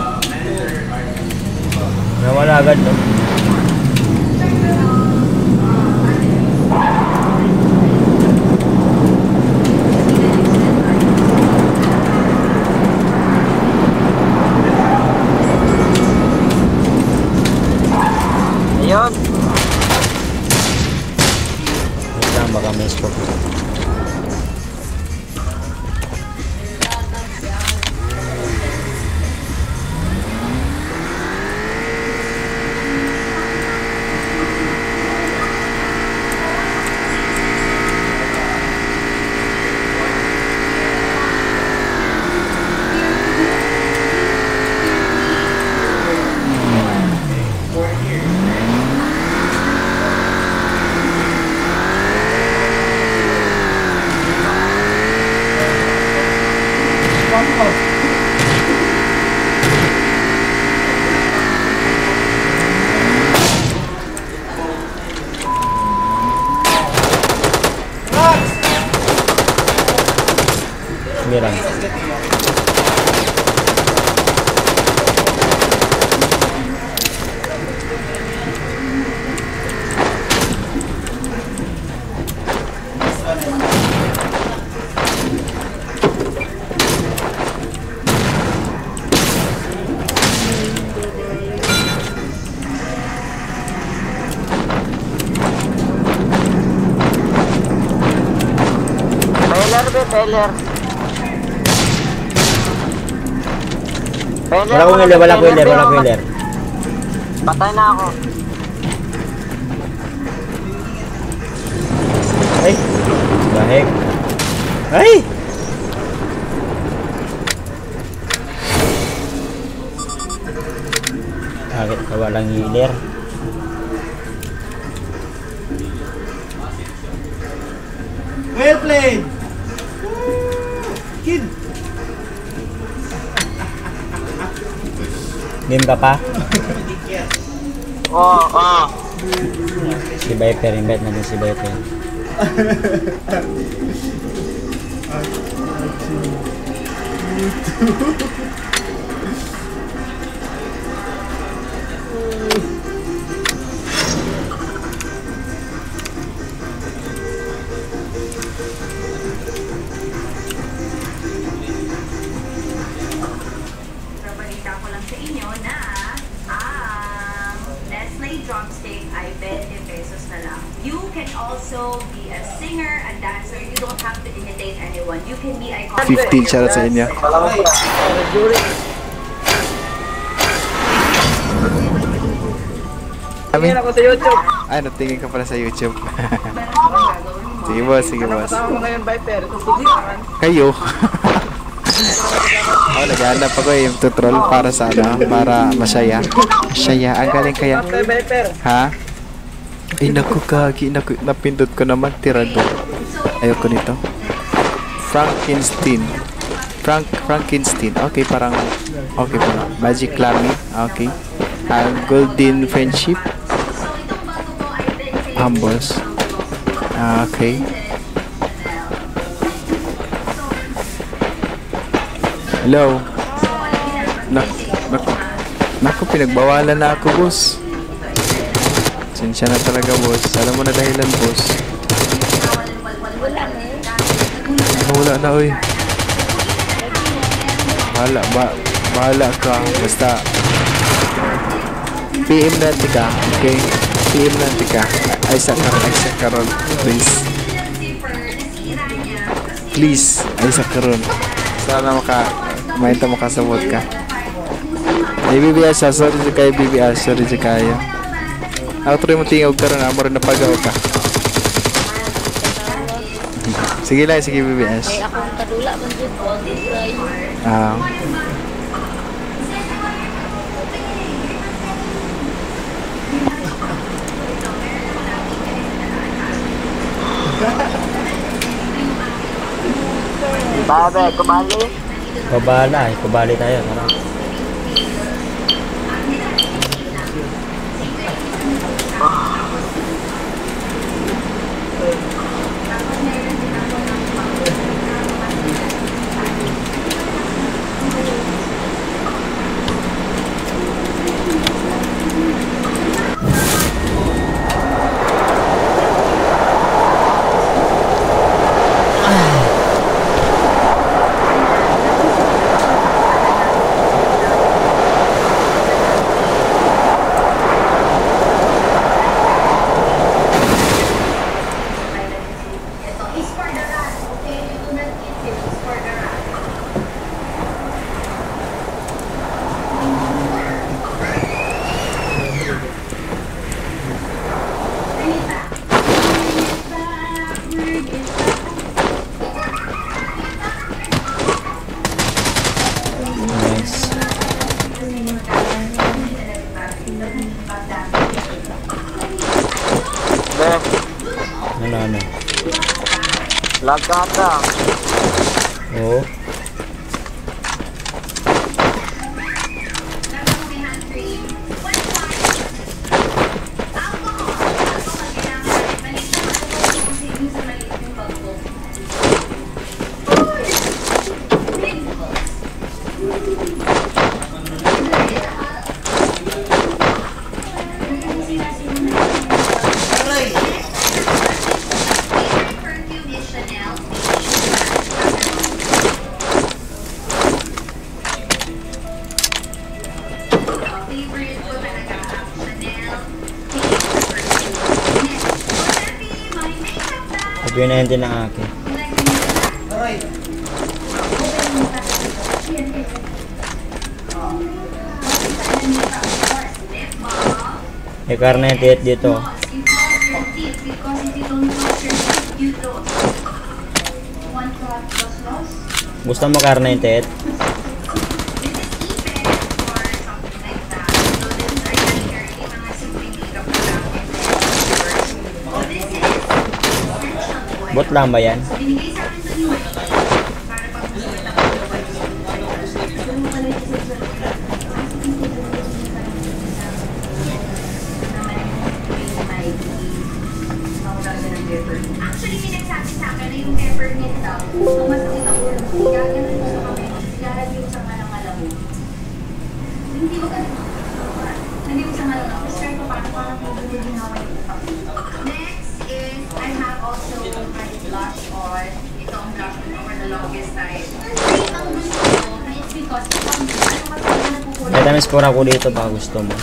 Nawala agad no? Ayun. Wait lang, baka may scope. Sige lang. Peller be, peller. Peller. Wala kong wheeler, wala kong wheeler, wala kong wheeler. Patay na ako. Ay! The heck? Ay! Bakit ka walang healer? Well played. Kid. Game ka pa? Oo, oo. Si Viper, invite natin si Viper. Pabalita ko lang sa inyo na ang Nestle drumstick ay twenty pesos na lang. have to imitate anyone. You can be iconic. fifteen shoutout sa inyo. Kami? Tingin ako sa YouTube. Ay, natingin ka pala sa YouTube. Sige boss, sige boss. Kasama mo ngayon, Viper. Tutugilan. Kayo. Oh, naghahanap ako eh, yung tutorial para sa ano, para masaya. Masaya, ang galing kaya. Okay, Viper. Ha? Ay, naku kagi, naku, napindot ko naman, tirado. Ayoko nito. Frankenstein. Frank, Frankenstein. Okay, parang, okay parang, Magic Lamy. Okay. Uh, Golden Friendship. Humbles. Ah, okay. Hello. Nak, nak, naku, pinagbawalan na ako, boss. Sinsya na talaga, boss. Alam mo na dahilan, boss. Wala na, oy. Bahala, ba, bahala ka. Basta, P M natin ka, okay? P M natin ka. Ay, sa karon, ay sa karon, please. Please, ay sa karon. Sana maka, mainta makasabot ka. Ay, B B S, sorry sa kayo, B B S, sorry sa kayo. Ako tuloy mo tingog ka rin, amo rin napagaw ka. Sige lang, sige B B S. Ay, ako ang kadula, manjud ko, ang try. Ah. Babe, kumali. Kabala, eh. Kabali tayo. Tara. Nice. Be, Ano, ano? lag ka ata. Oo. Pinahintay ng akin. May karne tiyet dito. Gusto mo karne tiyet? Bot lang ba yan? Actually, may nagsabi sa akin na yung peppermint daw, ang masakit ang ulo mo, gaganon mo sa kamay mo, ilalagay mo sa malang-malang mo. Hindi mo ganun. Hindi mo sa malang-malang. Tapos try ko paano parang kung ginawa yung utak. Next is, I have also my blush on. Ito ang blush on for the longest time. Kasi ang gusto ko, it's because pag ano kasi na napukulay. May tamis pura ko dito baka gusto mo.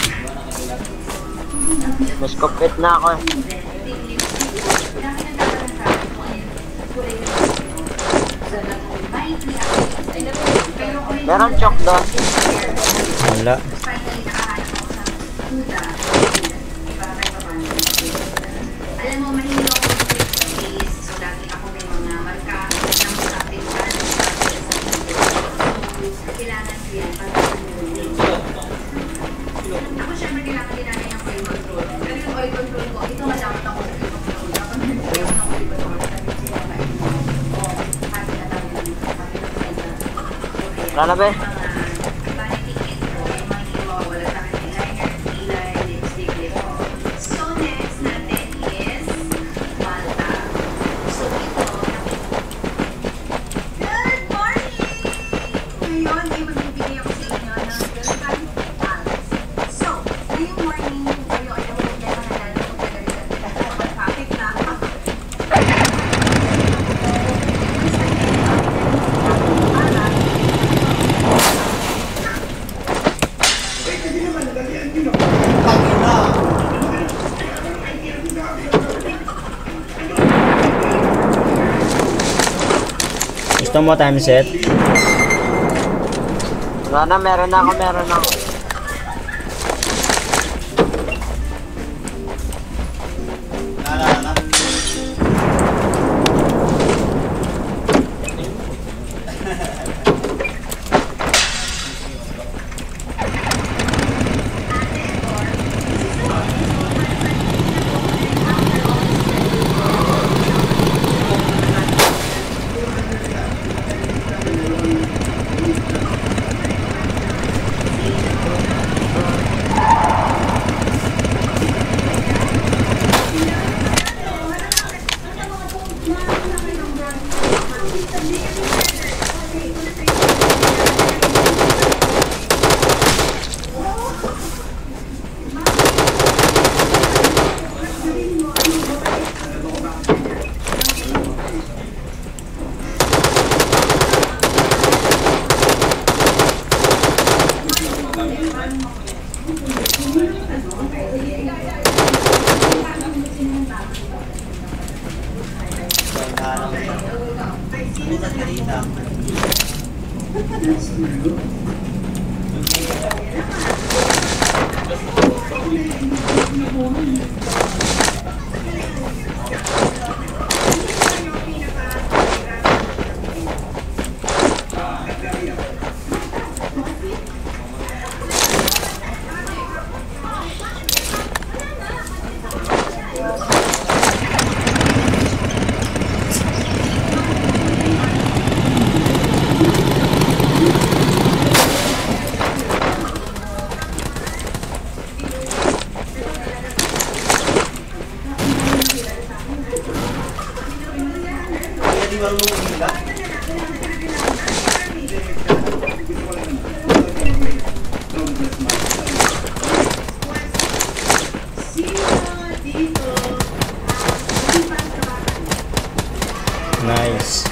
Mas kapit na ako eh. Dami nagkakaroon sa akin. Kulay na completely accurate. Pero kung hindi Meron chok doon. Wala. finally nakahanap ako sa kuda, iba tayo pa paano. Alam mo, mahilig ako sa face, so lagi ako may mga marka ng mga pintan sa so kailangan ko yan para sa ako syempre kailangan din namin ng oil control. Pero yung oil control ko, ito malapit ako sa oil control. Dapat mag-oil ng oil control. Wala na ba? So next natin is Malta. So ito, good morning! Ngayon ay magbibigay ako sa inyo ng welcome balance. So, ngayong morning, kayo ay naman yan ang nalala kung nagalitan na magkakit na. Gusto mo time set? Wala na, meron na ako, meron na ako. Nice.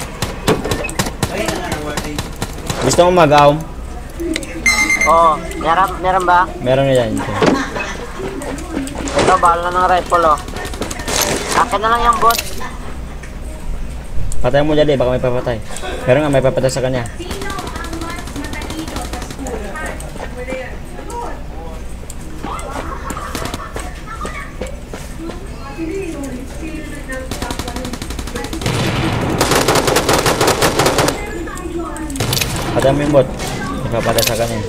Gusto mo mag-aum? Oo, meron, meron ba? Meron na yan. Ito. Ito, bahala ng rifle, oh. Akin na lang yung bot. Patay mo dali, baka may papatay. Pero nga may papatay sa kanya. Patay mo yung bot. May papatay sa kanya.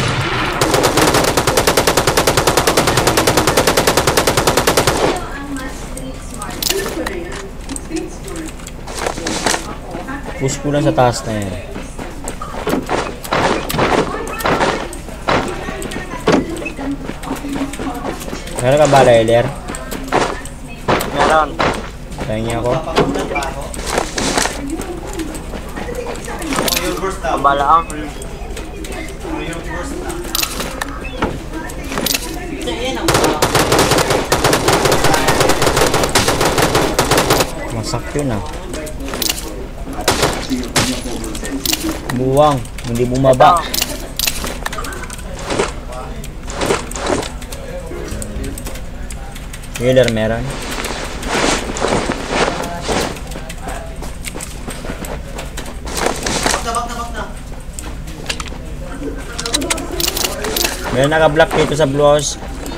Push ko lang sa taas na yan. Meron ka ba, Lailer? Meron. Pahingi ako. Pabala ang. Masak yun ah. Buwang, hindi bumaba. Healer meron. May naka-block dito sa Blue House.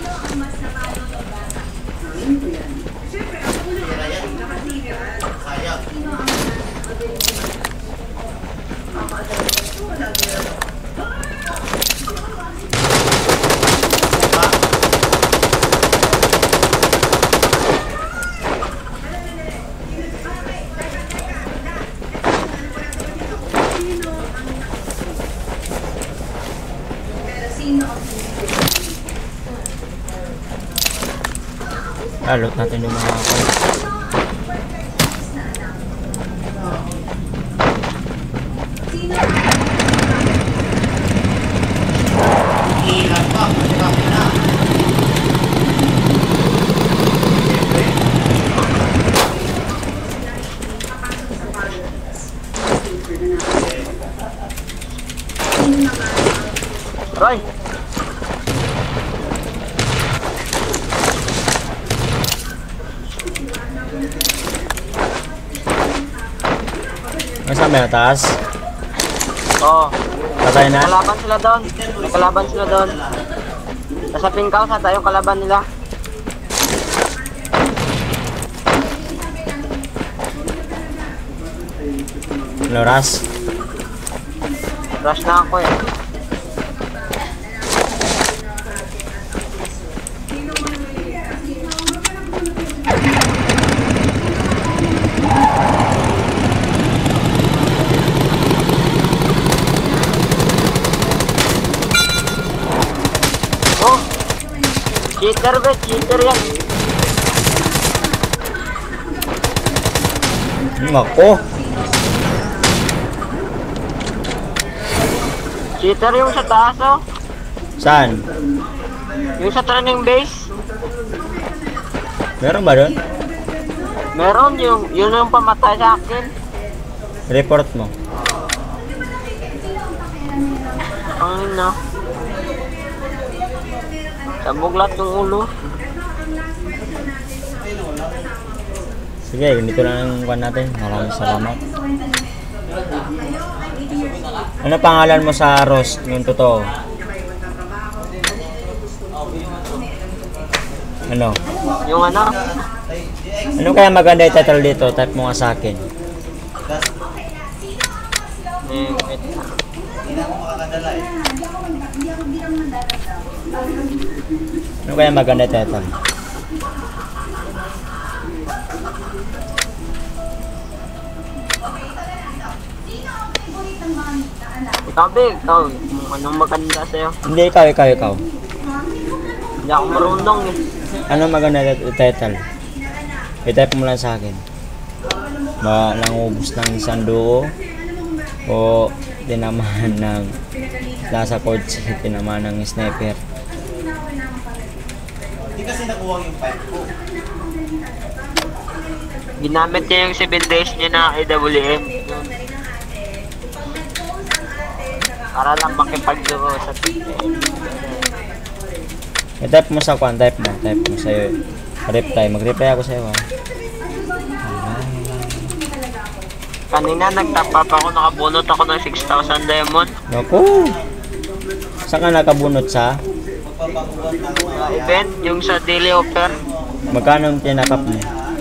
Alot natin yung mga Roy! Nasaan ba yung taas? Oo. Patay na? Kalaban sila doon. May kalaban sila doon. Nasa pink house ata yung kalaban nila. Loras? Rush na ako eh. Oh! Cheater be, cheater yan. Ako? Cheater yung sa taas oh. Saan? Yung sa training base. Meron ba doon? Meron yung, yun yung pamatay sa akin. Report mo. Ang ina. Sabuglat yung ulo. Sige, ganito lang ang kwan natin. Maraming salamat. Ano pangalan mo sa Ross? Yung totoo? Ano? Yung ano? Ano kaya maganda yung title dito? Type mo nga sa akin. Eh, wait. Ano kaya maganda yung title? Ikaw be, ikaw. Anong maganda sa'yo? Hindi, ikaw, ikaw, ikaw. Hindi ako marunong eh. Ano maganda yung title? I-type mo lang sa akin. Ba, nangubos ng isang duo o tinamaan ng nasa coach, tinamaan ng sniper. Hindi kasi nakuha yung pipe ko. Ginamit niya yung seven days niya na A W M. Para lang makipagduo sa team. I-type mo sa kwan, type mo, type mo sa'yo. Reply, mag-reply ako sa'yo ha. Kanina nagtapa pa ako, nakabunot ako ng six thousand diamond. Naku! Saan ka nakabunot sa? Uh, event, yung sa daily offer. Magkano ang tinakap mo?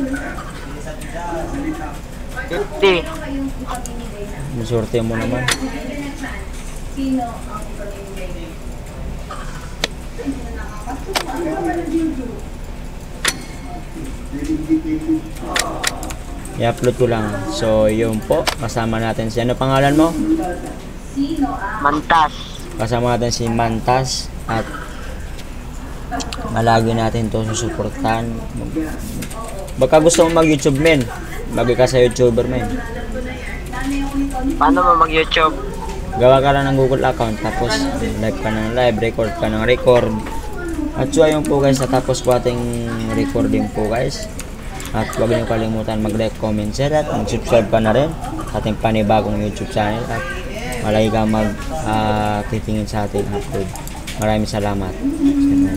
fifty. Masurte mo naman. I-upload ko lang. So, yun po. Kasama natin si ano pangalan mo? Mantas. Kasama natin si Mantas. At malagi natin to susuportahan. Baka gusto mo mag-YouTube men. Bagay ka sa YouTuber men. Paano mo mag-YouTube? Gawa ka lang ng Google account. Tapos live ka ng live. Record ka ng record. At so ayun po guys. Natapos po ating recording po guys. At huwag niyo kalimutan mag-like, comment, share at mag-subscribe ka na rin sa ating panibagong YouTube channel at malay ka mag uh, titingin sa ating upload. Maraming salamat.